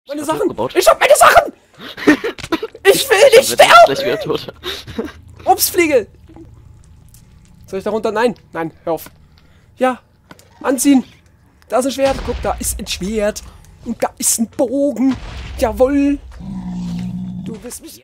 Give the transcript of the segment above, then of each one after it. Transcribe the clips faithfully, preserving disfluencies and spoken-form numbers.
Meine Sachen! Ich hab meine Sachen! Ich will nicht sterben! Gleich wieder tot. Ups, Fliege! Soll ich da runter? Nein, nein, hör auf. Ja, anziehen. Da ist ein Schwert. Guck, da ist ein Schwert. Und da ist ein Bogen. Jawohl. Du bist mich...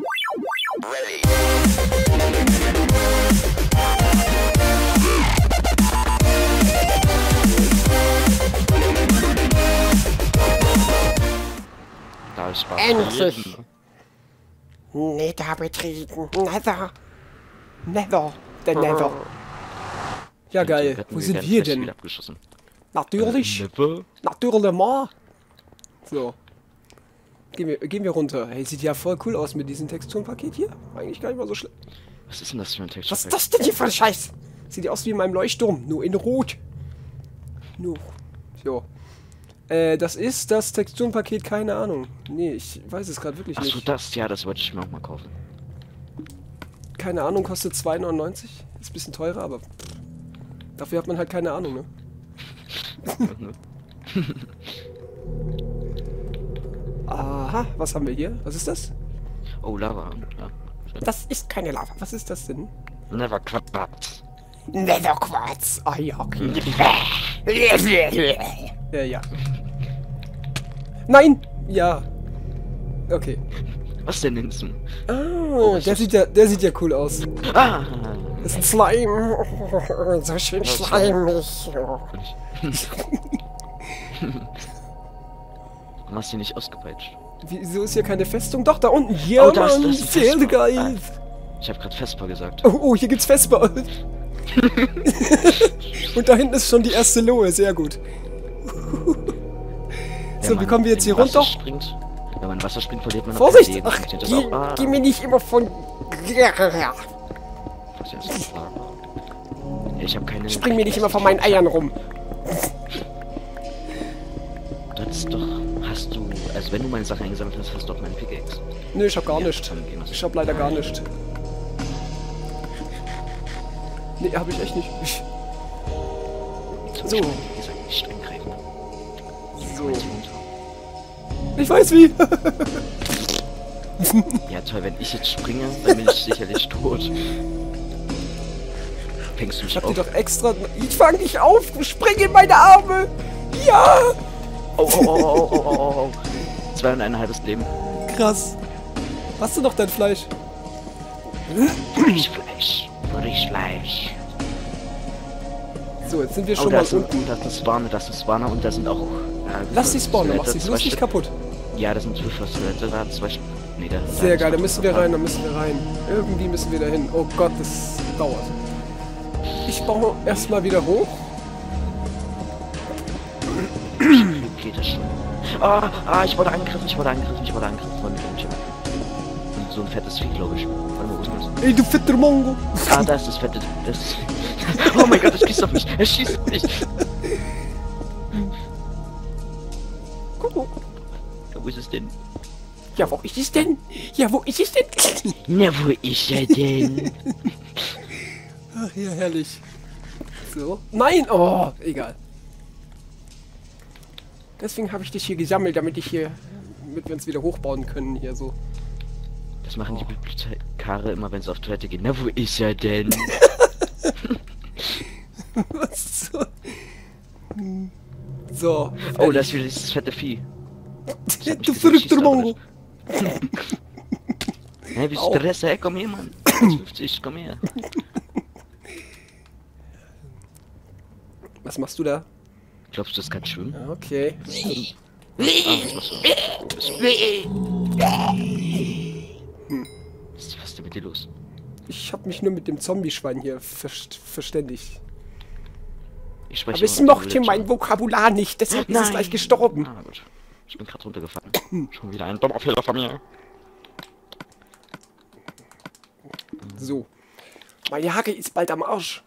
Da ist was. Endlich! Nether betreten. Nether. Nether. Der Nether. Ja, geil. Wo sind wir denn? Natürlich. Never. Natürlich mal. So. Gehen wir, gehen wir runter. Hey, sieht ja voll cool aus mit diesem Texturenpaket hier. Eigentlich gar nicht mal so schlimm. Was ist denn das für ein Textur? Was ist das denn hier für ein Scheiß? Sieht ja aus wie in meinem Leuchtturm. Nur in Rot. Nur. So. Äh, das ist das Texturenpaket, keine Ahnung. Nee, ich weiß es gerade wirklich nicht. Achso, das, ja, das wollte ich mir auch mal kaufen. Keine Ahnung, kostet zwei neunundneunzig. Ist ein bisschen teurer, aber dafür hat man halt keine Ahnung, ne? Aha, was haben wir hier? Was ist das? Oh, Lava. Ja, das ist keine Lava. Was ist das denn? Never Quartz. Nether Quartz. Ah ja, okay. Ja, ja. Nein! Ja. Okay. Was denn nimmst du? Ah, Oh, der sieht ja, der sieht ja cool aus. Ah! Das ist ein Slime. Oh, so schön schleimig. Oh. Warum hast du nicht ausgepeitscht? Wieso ist hier keine Festung? Doch, da unten. Ja, Oh, da ist- Mann, da ist ein sehr Vesper. geil. Ich habe gerade Vespa gesagt. Oh, oh, hier gibt's Vesper. Und da hinten ist schon die erste Lohe. Sehr gut. Wenn So, wie man kommen wir jetzt hier in Wasser runter? Springt, wenn man in Wasser springt, verliert man noch Vorsicht! Leben. Ach, Funktioniert das geh, auch? Ah, geh mir nicht immer von... was ist das? Ich habe keine... Spring mir nicht immer von meinen Eiern rum. Das ist doch... Hast du... Also wenn du meine Sachen eingesammelt hast, hast du auch meine Pickaxe. Nö, ich hab gar Ja, nichts. dann gehen wir's. Ich hab leider gar nichts. Nee, hab ich echt nicht. Ich, So. Wie gesagt, nicht eingreifen. so. Jetzt runter. Ich weiß wie. Ja toll, wenn ich jetzt springe, dann bin ich sicherlich tot. Fängst du mich Ich hab auf? die doch extra... Ich fang dich auf! Spring in meine Arme! Ja! Oh, oh, oh, oh, oh, oh, oh, oh. Zwei und ein halbes Leben. Krass. Hast du noch dein Fleisch? Frischfleisch. Frischfleisch. So, jetzt sind wir Oh, schon da mal ist, unten. ein, das ist Spawner, das ist Spawner und da sind auch... Äh, Lass die spawnen, mach Skelette, sie zwei bloß nicht Stück. kaputt. Ja, das sind Zwischenflüsse, da zwei Stück. Nee, da, Sehr da geil, da müssen wir rein, da müssen wir rein. Irgendwie müssen wir da hin. Oh Gott, das dauert. Ich baue erstmal wieder hoch. Geht das schon? Ah, ah, ich wurde angegriffen, ich wurde angegriffen, ich wurde angegriffen von irgendjemandem. Und so ein fettes Vieh, glaube ich. Warte mal, wo ist das? Ey, du fetter Mongo! Ah, da ist das fette... Das oh mein Gott, es schießt auf mich! Es schießt auf mich! Guck. Wo ist es denn? Ja, wo ist es denn? Ja, wo ist es denn? Na, wo ist er denn? Ach ja, herrlich. So. Nein! Oh, egal. Deswegen habe ich dich hier gesammelt, damit ich hier... damit wir uns wieder hochbauen können, hier so. Das machen die Bibliothekare immer, wenn sie auf Toilette gehen. Na, wo ist er denn? Was so? So. Oh, da ist wieder dieses fette Vieh. Du verrückter Mongo! Hey, wie ist Au. Stress? Hey, komm her, Mann. eins fünfzig, komm her. Was machst du da? Glaubst du, das kann schwimmen? Ja, okay. Ah, das machst du. Was ist denn mit dir los? Ich habe mich nur mit dem Zombie-Schwein hier ver verständigt. Ich spreche Aber es immer mit mochte dem mein Villager. Vokabular nicht, deshalb ist es Nein. gleich gestorben. Ah, gut. Ich bin gerade runtergefallen. Schon wieder ein dummer Fehler von mir. So. Meine Hacke ist bald am Arsch.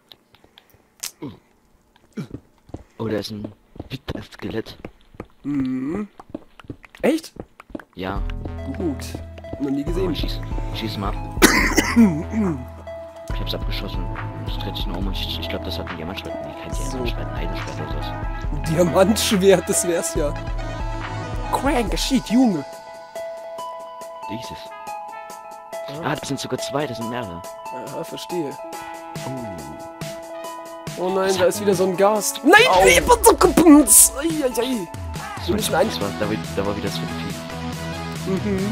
Oh, da ist ein Witter-Skelett. Mhm. Echt? Ja. Gut. Noch nie Oh, gesehen. schieß, schieß mal ab. Ich hab's abgeschossen. Das dreht sich nur um und ich, ich glaube, das hat ein Diamantschwert. Nee, kein So. Diamantschwert, ein Eisenschwert oder sowas. Diamantschwert, das wär's ja. Cranker Shit, Junge. Dieses. Ah, das sind sogar zwei, das sind mehrere. Aha, verstehe. Oh. Oh nein, Was da hat ist man? wieder so ein Gast. Nein, Au. nee, Putz. Ei, ei, ei. So, müssen das, ein- das war, da, war- da war wieder das Vieh. Mhm.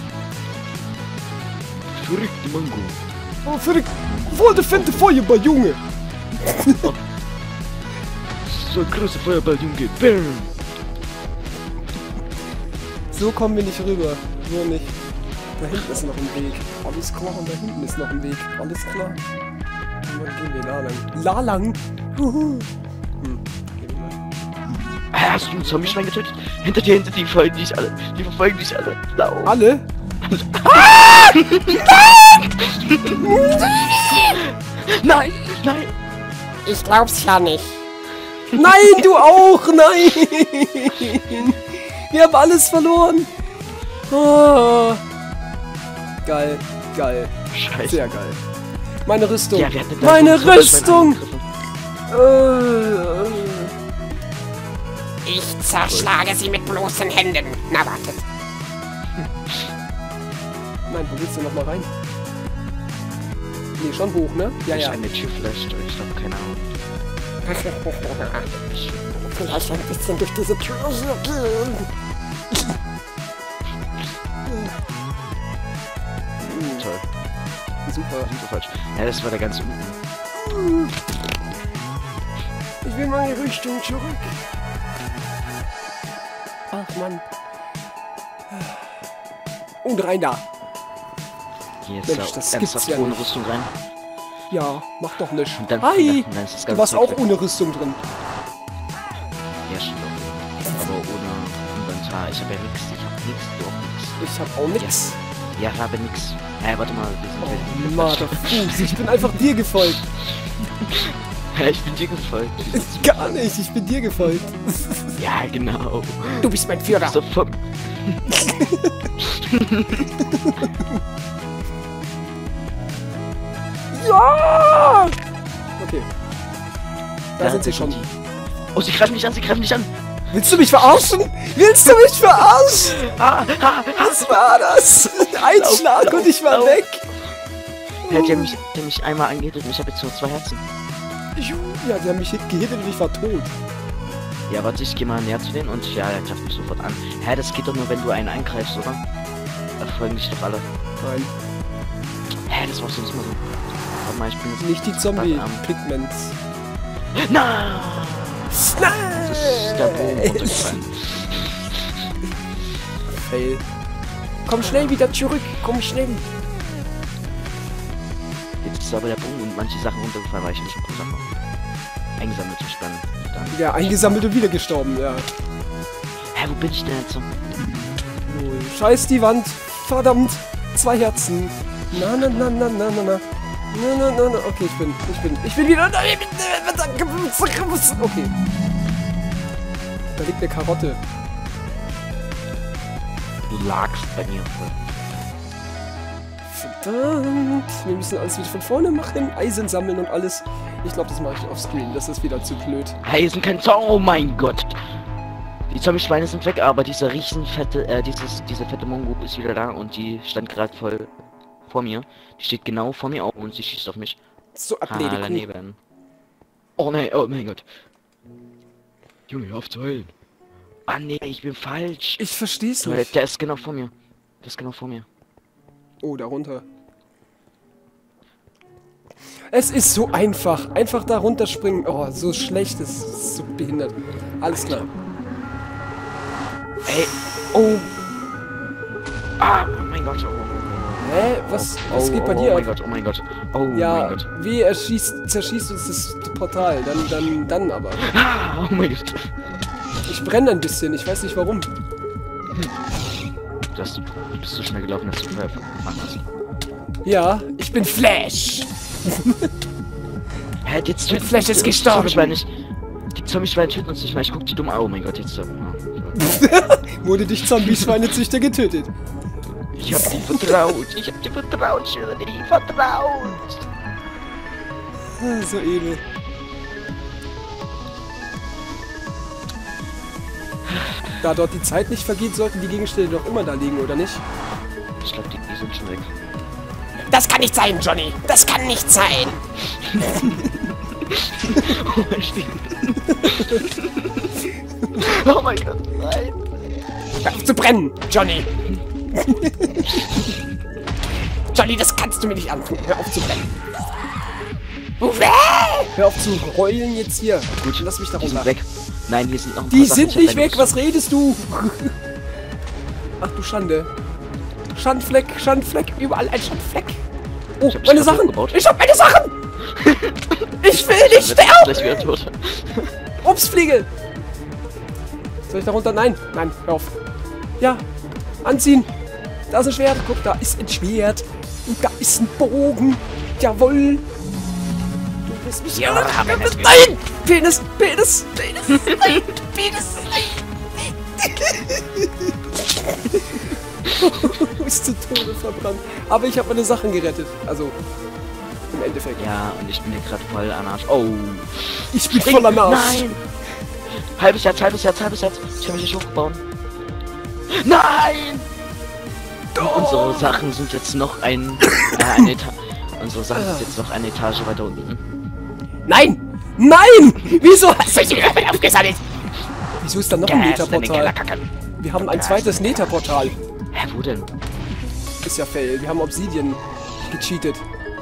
Verrückte Mango. Oh, verrückt. Voll der fette Feuerball, Junge. So ein großer Feuerball, Junge. Bam. So kommen wir nicht rüber. Nur nicht. Da hinten ist noch ein Weg. Alles klar, und da hinten ist noch ein Weg. Alles klar. Und dann gehen wir da lang. La lang? Huhu. Hm. Gehen wir mal. Ah, hast du einen Zombie-Schwein getötet? Hinter dir, hinter die folgen dich alle. Die verfolgen dich alle. Lau. Alle? Nein, nein. Ich glaub's ja nicht. Nein, du auch! Nein! Wir haben alles verloren! Oh. Geil, geil. Scheiße. Sehr geil. Meine Rüstung. Ja, wir hatten da Meine so einen Rüstung! Zombie-Schwein Äh, Ich zerschlage sie mit bloßen Händen. Na, wartet. Nein, wo willst du noch mal rein? Nee, schon hoch, ne? Ja, Ich ja. eine Tür flasht, aber ich glaube, keine Ahnung. Vielleicht ein bisschen durch diese Tür hier gehen. Toll. Super. Super falsch. Ja, das war der ganz unten. Ich will meine Richtung zurück. Ach, Mann. Und rein da. Hier ist Mensch, da das ernsthaft gibt's ja ohne nicht. Rüstung rein. Ja, mach doch nicht. Und dann, Hi! dann ist das Du ganze warst Zeug auch weg. ohne Rüstung drin. Ja, stimmt auch. Aber ohne Inventar. Ich habe ja nix. Ich hab nix. Du auch nix. Ich hab auch nix. Ja, ich habe nix. Hä, warte mal. Wir sind Oh, wir- Motherfuß, ich bin einfach dir gefolgt. Ja, ich bin dir gefolgt. Gar nicht, ich bin dir gefolgt. Ja, genau. Du bist mein Führer. So vom... Ja! Okay. Da sind sie da schon. die. Oh, sie greifen mich an, sie greifen mich an. Willst du mich verarschen? Willst du mich verarschen? Ah, ah, Was war das? Ein Lauf, Schlag und lauf, ich war lauf. weg. Ja, die haben mich, die haben mich einmal angehittet und ich habe jetzt nur zwei Herzen. Ja, die haben mich hit- gehittet und ich war tot. Ja, warte, ich gehe mal näher zu denen und ja, er greift mich sofort an. Hä, das geht doch nur, wenn du einen eingreifst, oder? Da folgen dich doch alle. Nein, Hä, das war sonst immer so. Warte mal, ich bin jetzt... nicht die Am- Zombie-Pigments. Nein! Nein! Das ist der Bogen runtergefallen. Fail. Komm schnell wieder zurück. Komm schnell. Jetzt ist aber der Bogen und manche Sachen runtergefallen, weil ich nicht im Sachen eingesammelt habe. Dann, dann. Ja, eingesammelt und wieder gestorben, ja. Hä, wo bin ich denn jetzt so? Null. Scheiß die Wand. Verdammt. Zwei Herzen. Na, na, na, na, na, na, na. Na, na, na, na. Okay, ich bin, ich bin, ich bin wieder. Okay. Da liegt eine Karotte. Du lagst bei mir. Verdammt. Wir müssen alles wieder von vorne machen. Eisen sammeln und alles. Ich glaube, das mache ich offscreen. Das ist wieder zu blöd. Hey, sind kein Zau. Oh mein Gott. Die Zombie-Schweine sind weg, aber dieser riesen fette, äh, dieses, diese fette Mongo ist wieder da und die stand gerade voll vor mir. Die steht genau vor mir auf und sie schießt auf mich. So Ah, abledig. daneben. Oh nein, oh mein Gott. Junge, hör auf zu heulen. Ah nee, ich bin falsch. Ich versteh's Der, nicht. der ist genau vor mir. Der ist genau vor mir. Oh, da runter. Es ist so einfach. Einfach da runterspringen. Oh, so schlecht. Das ist so behindert. Alles klar. Ey, oh. Ah, oh mein Gott. Oh, Hä? Was, was oh, geht bei oh, dir Oh ab? mein Gott, oh mein Gott. Oh Ja, mein Gott. wie erschießt, zerschießt uns das Portal? Dann, dann, dann aber. Ah, oh mein Gott. Ich brenne ein bisschen. Ich weiß nicht warum. Du, hast, du bist so schnell gelaufen, dass du vorher gemacht hast. Ja, ich bin Flash. Hä, jetzt Der Flash ist gestorben. Die Zombie-Schweine nicht- Die Zombie-Schweine töten uns nicht mehr. Ich guck die dumm an. Oh mein Gott, jetzt. Oh. Wurde dich Zombie-Schweinezüchter getötet. Ich hab dir vertraut. Ich hab dir vertraut, Shirley. Vertraut. Ah, so edel. da dort die Zeit nicht vergeht, sollten die Gegenstände doch immer da liegen, oder nicht? Ich glaube, die, die sind schon weg. Das kann nicht sein, Johnny. Das kann nicht sein. Oh mein Gott, nein. Hör auf zu brennen, Johnny! Johnny, das kannst du mir nicht antun. Hör auf zu brennen. Uwe! Hör auf zu heulen jetzt hier. Gut, Lass mich da die sind runter. weg. Nein, hier sind noch ein Die paar Sachen. sind Ich hab nicht deine weg, was redest du? Ach du Schande. Schandfleck, Schandfleck, überall ein Schandfleck. Oh, Ich hab meine mich Sachen! aufgebaut. Ich hab meine Sachen! Ich will nicht Rüstung. sterben! Gleich wieder tot. Obstfliege! Soll ich da runter? Nein, nein, hör auf. Ja, anziehen. Da ist ein Schwert. Guck, da ist ein Schwert. Und da ist ein Bogen. Jawohl. Du wirst mich... Ja, haben wir das Nein! Penis, Penis, Penis, nein, Penis, Du bist zu Tode verbrannt. Aber ich habe meine Sachen gerettet. Also, im Endeffekt. Ja, und ich bin hier gerade voll am Arsch. Oh. Ich bin voller Arsch. Nein! Halbes Herz, halbes Herz, halbes Herz. Ich kann mich nicht hochbauen. Nein! Und unsere Sachen sind jetzt noch ein... Äh, eine Eta unsere Sachen sind jetzt noch eine Etage weiter unten. Nein! Nein! Wieso hast Soll ich mir damit aufgesammelt? Wieso ist da noch ein Gas in den Keller Netherportal? kacken. Wir haben ein zweites Netherportal. Hä, wo denn? Ist ja fail. Wir haben Obsidian gecheatet.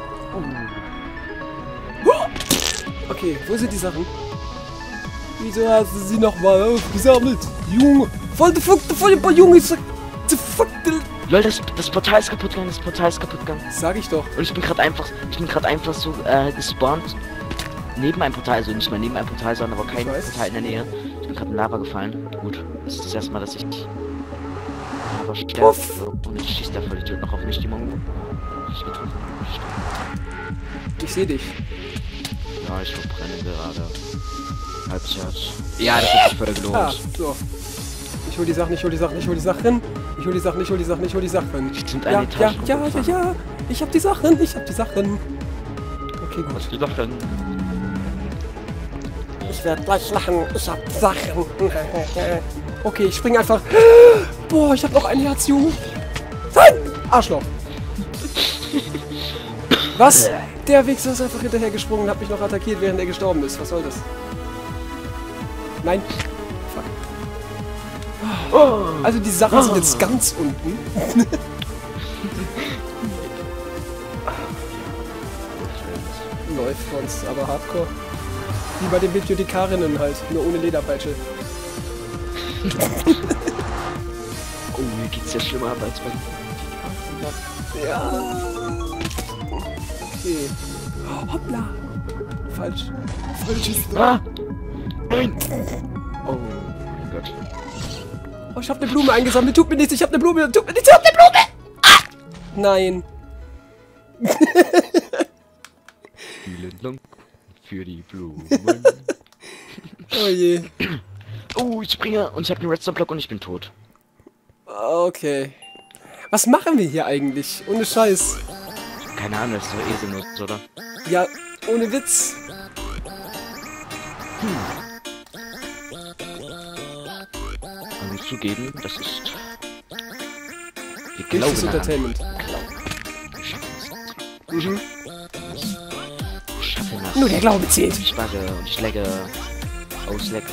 Okay, wo sind die Sachen? Wieso hast du sie nochmal aufgesammelt? Junge! Voll der Fuck, voll ein paar Junge! The fuck, Lol, das, das Portal ist kaputt gegangen, das Portal ist kaputt gegangen. sag ich doch. Und ich bin gerade einfach, ich bin gerade einfach so äh, gespawnt. Neben einem Portal, also nicht mal neben einem Portal, sondern aber kein Ich weiß. Portal in der Nähe. Ich bin gerade in Lava gefallen. Gut, das ist das erste Mal, dass ich Lava sterbe. Puff. Und jetzt schießt der Vollidiot noch auf mich, die Mongo. Ich getroffen. Ich sehe dich. Ja, ich verbrenne gerade. Halbes Herz. Ja, das hat sich voll gelohnt. Ah, so. Ich hol die Sachen, ich hol die Sachen, ich hol die Sachen. Ich hol die Sachen, ich hol die Sachen, ich hol die Sachen. Die sind Ja, eine ja, Etage ja, ja, runtergefallen. ja. Ich hab die Sachen, ich hab die Sachen. Okay, gut. Was die Sachen? Ich werde gleich lachen. Ich hab Sachen. Okay, ich spring einfach. Boah, ich hab noch ein Herz, Junge. Nein! Arschloch. Was? Der Wichser ist einfach hinterher gesprungen und hat mich noch attackiert, während er gestorben ist. Was soll das? Nein. Fuck. Also die Sachen sind jetzt ganz unten. Läuft für uns, aber hardcore. Wie bei den Bibliothekarinnen halt, nur ohne Lederpeitsche. Oh, mir geht's ja schlimmer ab als bei... Ja. Okay. Oh, hoppla. Falsch. Falsches Ah! Nein! Oh mein Gott. Oh, ich hab eine Blume eingesammelt. Tut mir nichts, ich hab eine Blume. Tut mir nichts, ich hab eine Blume. Ah! Nein. Vielen Dank für die Blumen. Oh je. Oh, ich springe und ich habe den Redstone-Block und ich bin tot. Okay. Was machen wir hier eigentlich? Ohne Scheiß. Keine Ahnung, das ist so Eselnuss, oder? Ja, ohne Witz. Man muss zugeben, das ist... Wir Echtes glauben Entertainment. daran. Wir schaffen es. Mhm. Wir schaffen das. Nur der Glaube zählt. Ich bugge und ich lagge. Ausleckt.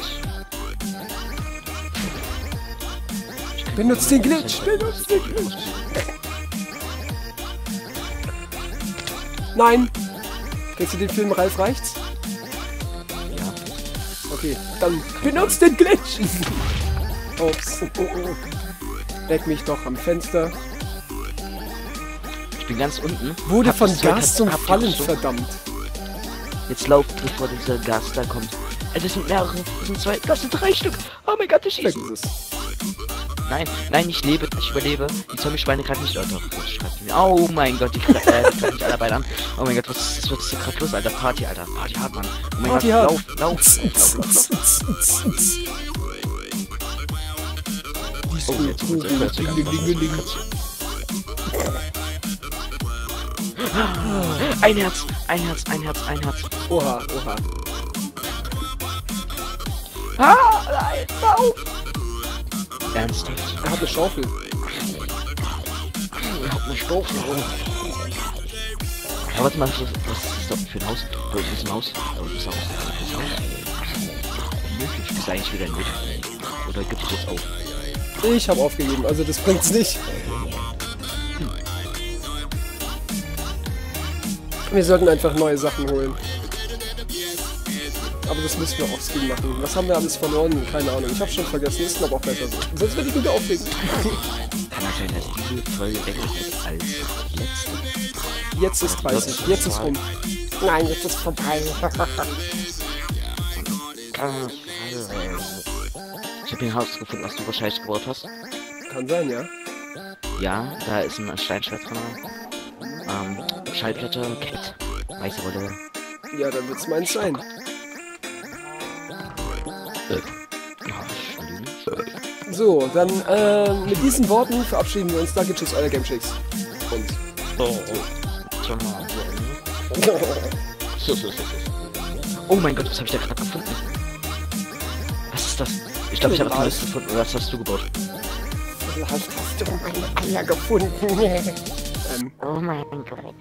Benutzt den Glitch. Benutzt den Glitch. Nein. Kennst du den Film Ralf Reichts? Ja. Okay, dann benutzt den Glitch. Ups. Oh, oh. Leck mich doch am Fenster. Ich bin ganz unten. Wurde Hab von das Zeug, Gas hab- zum hab die Fallen Rüstung. verdammt. Jetzt lauft, bevor dieser Gas da kommt. Äh, das sind mehrere. Das sind zwei. Das sind drei Stück. Oh mein Gott, ich schieße. Vergiss es. Nein, nein, ich lebe, ich überlebe. Die Zombie-Schweine greifen nicht. Oh doch, das schreibt mir. Oh mein Gott, die gre- äh, die greifen mich alle beide an. Oh mein Gott, was ist das, was ist hier gerade los, Alter? Party, Alter. Party hart, Mann. Oh mein Party Gott, hart. lauf, lauf, lauf, lauf, lauf. Oh, jetzt ist es plötzlich Ein Herz, ein Herz, ein Herz, ein Herz. Oha, oha. Ah, nein, lauf! Ernsthaft? Er hat eine Schaufel. Er hat eine Schaufel. Aber warte mal, was, was ist das für ein Haus? Wo ist ein Haus? Wo ist das Haus? Das Haus? Möglich. Ist eigentlich wieder gut. Oder gibt es jetzt auf? Ich habe aufgegeben, also das bringt's nicht. Wir sollten einfach neue Sachen holen. Aber das müssen wir offscreen machen. Was haben wir alles verloren? Keine Ahnung. Ich habe schon vergessen. Ist glaube auch besser so. Sonst würde ich wieder auflegen. Kann das sein, dass diese Folge weg ist als letzte? Jetzt ist dreißig. Jetzt ist rum. Nein, jetzt ist vorbei. Ich habe hier ein Haus gefunden, was du wahrscheinlich gebaut hast. Kann sein, ja. Ja, da ist ein Steinschwert drin. Ähm, Schallplatte, Cat, weiße Rolle. Ja, dann wird's meins sein. Äh. So, dann äh, mit diesen Worten verabschieden wir uns. Danke, tschüss, euer Game Shakes. Und. Oh mein Gott, was habe ich da gerade gefunden? Was ist das? Ich glaube, ich habe alles gefunden. Oder was hast du gebaut? Vielleicht hast du meine Eier gefunden. ähm, Oh mein Gott.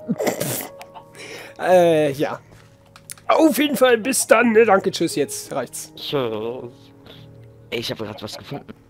äh, ja. Auf jeden Fall, bis dann. Ne? Danke, tschüss, jetzt reicht's. Tschüss. Ey, ich habe gerade was gefunden.